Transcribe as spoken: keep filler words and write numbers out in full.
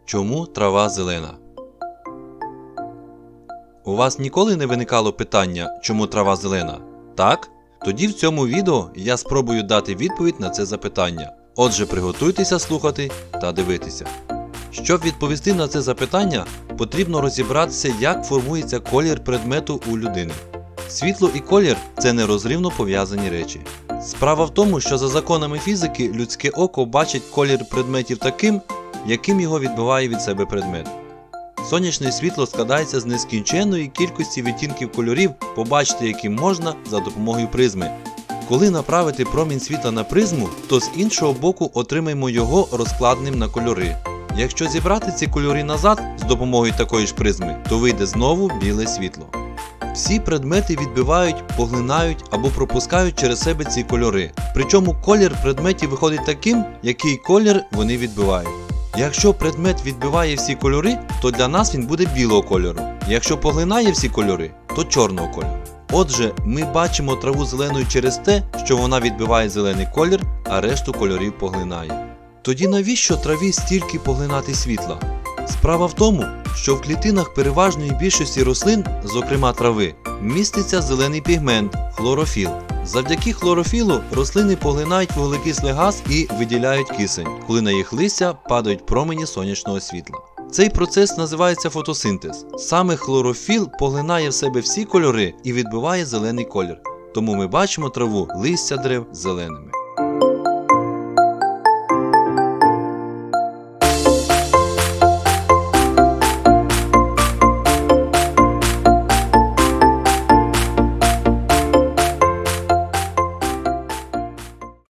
Чому трава зелена? У вас ніколи не виникало питання, чому трава зелена? Так? Тоді в цьому відео я спробую дати відповідь на це запитання. Отже, приготуйтеся слухати та дивитися. Щоб відповісти на це запитання, потрібно розібратися, як формується колір предмету у людини. Світло і колір – це нерозривно пов'язані речі. Справа в тому, що за законами фізики людське око бачить колір предметів таким, яким його відбиває від себе предмет. Сонячне світло складається з нескінченної кількості відтінків кольорів, побачити які можна за допомогою призми. Коли направити промінь світла на призму, то з іншого боку отримаємо його розкладеним на кольори. Якщо зібрати ці кольори назад з допомогою такої ж призми, то вийде знову біле світло. Всі предмети відбивають, поглинають або пропускають через себе ці кольори. Причому колір предметів виходить таким, який колір вони відбивають. Якщо предмет відбиває всі кольори, то для нас він буде білого кольору. Якщо поглинає всі кольори, то чорного кольору. Отже, ми бачимо траву зеленою через те, що вона відбиває зелений колір, а решту кольорів поглинає. Тоді навіщо траві стільки поглинати світла? Справа в тому, що в клітинах переважної більшості рослин, зокрема трави, міститься зелений пігмент – хлорофіл. Завдяки хлорофілу рослини поглинають вуглекислий газ і виділяють кисень, коли на їх листя падають промені сонячного світла. Цей процес називається фотосинтез. Саме хлорофіл поглинає в себе всі кольори і відбиває зелений колір. Тому ми бачимо траву, листя дерев зеленими.